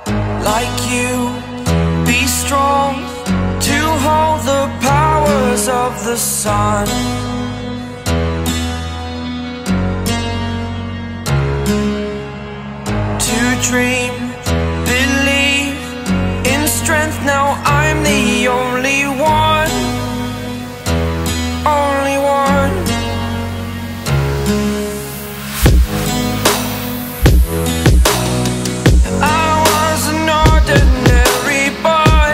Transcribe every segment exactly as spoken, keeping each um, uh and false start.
like you, be strong to hold the powers of the sun. To dream, believe in strength, now I'm the only one, only one. I was an ordinary boy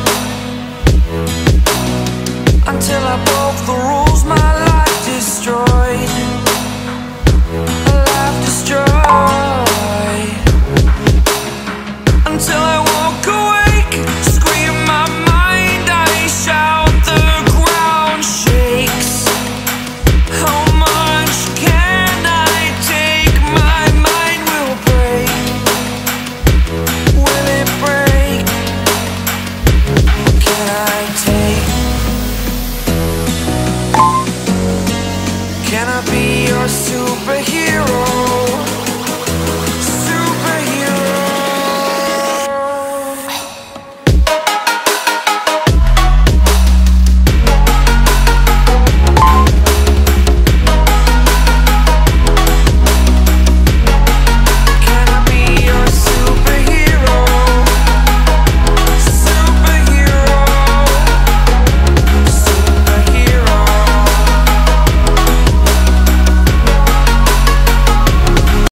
until I broke the rules, my life destroyed, a life destroyed. Until I walk awake, scream my mind, I shout, the ground shakes. How much can I take? My mind will break. Will it break? What can I take? Can I be your superhero?